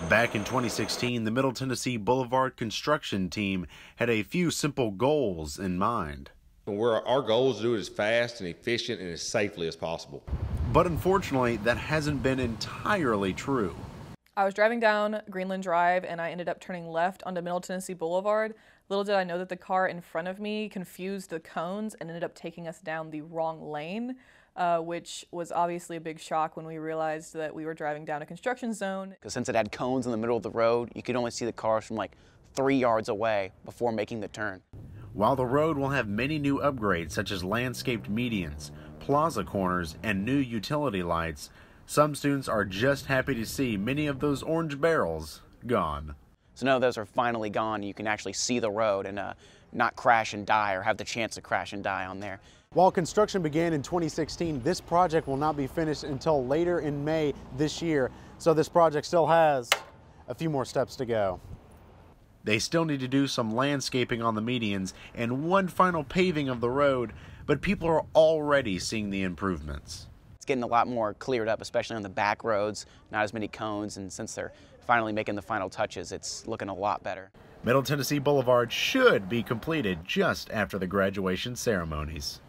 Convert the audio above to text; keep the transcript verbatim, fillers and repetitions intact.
Back in twenty sixteen, the Middle Tennessee Boulevard construction team had a few simple goals in mind. Where our goal is to do it as fast and efficient and as safely as possible. But unfortunately, that hasn't been entirely true. I was driving down Greenland Drive and I ended up turning left onto Middle Tennessee Boulevard. Little did I know that the car in front of me confused the cones and ended up taking us down the wrong lane, uh, which was obviously a big shock when we realized that we were driving down a construction zone. Because since it had cones in the middle of the road, you could only see the cars from like three yards away before making the turn. While the road will have many new upgrades such as landscaped medians, plaza corners, and new utility lights, some students are just happy to see many of those orange barrels gone. So now those are finally gone. You can actually see the road and uh, not crash and die or have the chance to crash and die on there. While construction began in twenty sixteen, this project will not be finished until later in May this year. So this project still has a few more steps to go. They still need to do some landscaping on the medians and one final paving of the road, but people are already seeing the improvements. It's getting a lot more cleared up, especially on the back roads, not as many cones, and since they're finally making the final touches, it's looking a lot better. Middle Tennessee Boulevard should be completed just after the graduation ceremonies.